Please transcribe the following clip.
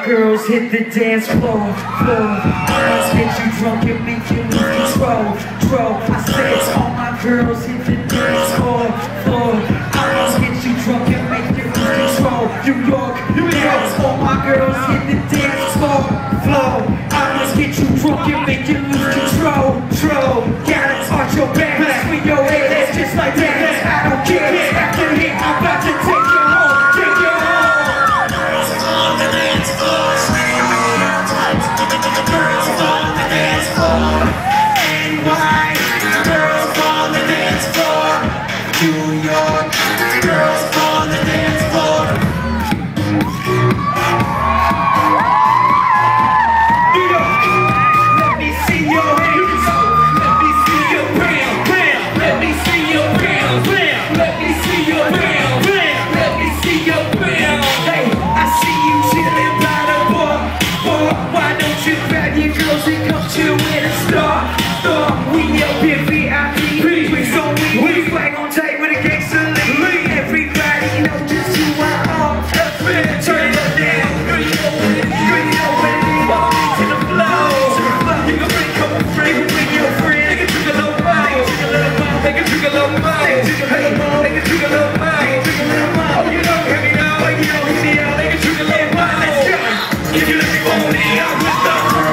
girls hit the dance floor. Let's get you drunk and make you lose control. I said all my girls hit the dance floor. Let's get you drunk and make you lose control. New York, all my girls hit the dance floor. Let's get you drunk and make you lose control. Gotta touch your back, swing your head, that's just like that. I don't care. After hit, I'm about to take you home. Take you home. Girls on the dance floor. Girls on the dance floor. NY. Girls on the dance floor. New York. Girls on the dance floor. New York. Let me see your hands. Let me see your bam. Let me see your bam. Let me see your bam. Let me see your bam. Hey, I see you chillin' by the bar. Why don't you grab your girls and come chill with a star? We up in VIP. We swag on tight with a gangster lean. Everybody know just who I am. Turn it up down. Girl, you know what it is. Walk into the flow. You can bring a couple friends. Bring your friend. They can drink a little more. They can drink a little more. They can drink a little more. They can drink a little more. They can drink a little more. Oh, you know, hear me now. Oh, you know, hear me out. They can drink a little more. Let's go. If you let me want it, I'm with the